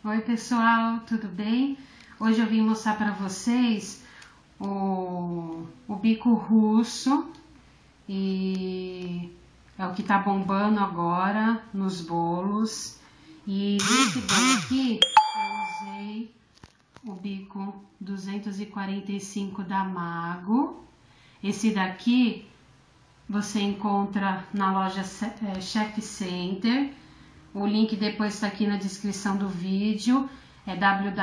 Oi pessoal, tudo bem? Hoje eu vim mostrar para vocês o bico russo e é o que tá bombando agora nos bolos. E nesse bolo aqui eu usei o bico 245 da Mago. Esse daqui você encontra na loja Chef Center. O link depois está aqui na descrição do vídeo, é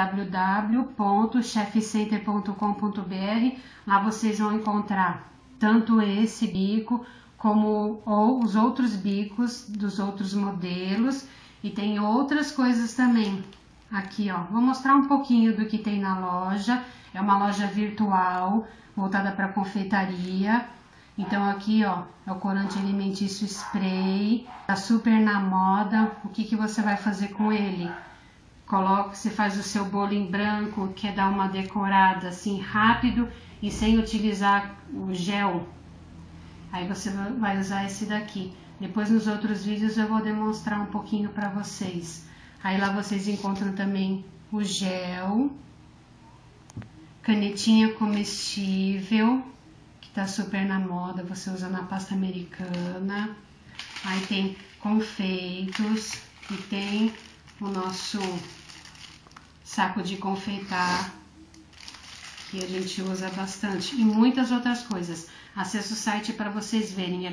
www.chefcenter.com.br. Lá vocês vão encontrar tanto esse bico como os outros bicos dos outros modelos, e tem outras coisas também. Aqui, ó, vou mostrar um pouquinho do que tem na loja. É uma loja virtual voltada para confeitaria. Então aqui, ó, é o corante alimentício spray, tá super na moda. O que você vai fazer com ele? Você faz o seu bolo em branco, quer dar uma decorada assim rápido e sem utilizar o gel. Aí você vai usar esse daqui. Depois nos outros vídeos eu vou demonstrar um pouquinho para vocês. Aí lá vocês encontram também o gel, canetinha comestível, tá super na moda, você usa na pasta americana. Aí tem confeitos e tem o nosso saco de confeitar, que a gente usa bastante, e muitas outras coisas. Acesse o site para vocês verem, é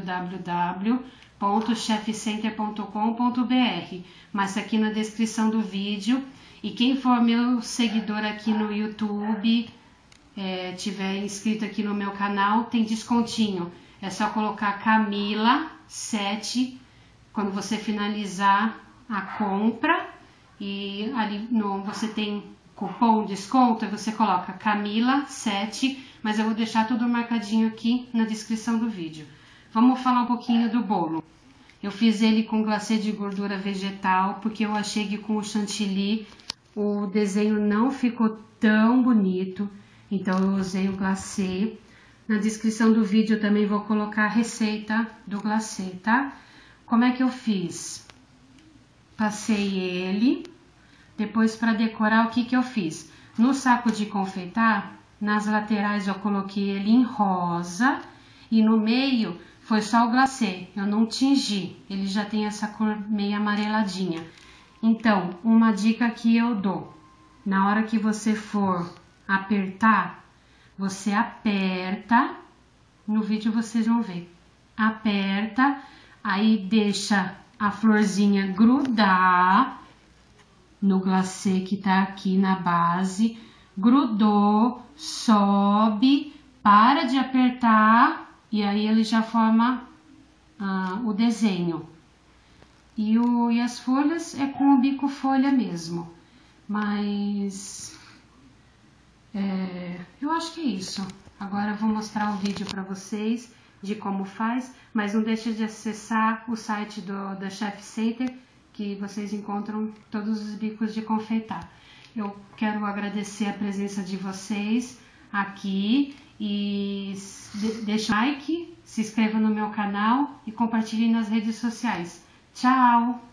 www.chefcenter.com.br, mas aqui na descrição do vídeo. E quem for meu seguidor aqui no YouTube, tiver inscrito aqui no meu canal, tem descontinho. É só colocar Camila 7 quando você finalizar a compra, e ali você tem cupom desconto, você coloca Camila 7, mas eu vou deixar tudo marcadinho aqui na descrição do vídeo. Vamos falar um pouquinho do bolo. Eu fiz ele com glacê de gordura vegetal, porque eu achei que com o chantilly o desenho não ficou tão bonito. Então eu usei o glacê. Na descrição do vídeo eu também vou colocar a receita do glacê, tá? Como é que eu fiz? Passei ele. Depois, para decorar, o que eu fiz? No saco de confeitar, nas laterais eu coloquei ele em rosa, e no meio foi só o glacê. Eu não tingi, ele já tem essa cor meio amareladinha. Então, uma dica que eu dou: na hora que você for apertar, você aperta, no vídeo vocês vão ver, aperta, aí deixa a florzinha grudar no glacê que tá aqui na base, grudou, sobe, para de apertar, e aí ele já forma o desenho. E as folhas é com o bico folha mesmo, mas eu acho que é isso. Agora eu vou mostrar o vídeo para vocês de como faz, mas não deixe de acessar o site da Chef Center, que vocês encontram todos os bicos de confeitar. Eu quero agradecer a presença de vocês aqui, e deixe um like, se inscreva no meu canal e compartilhe nas redes sociais. Tchau!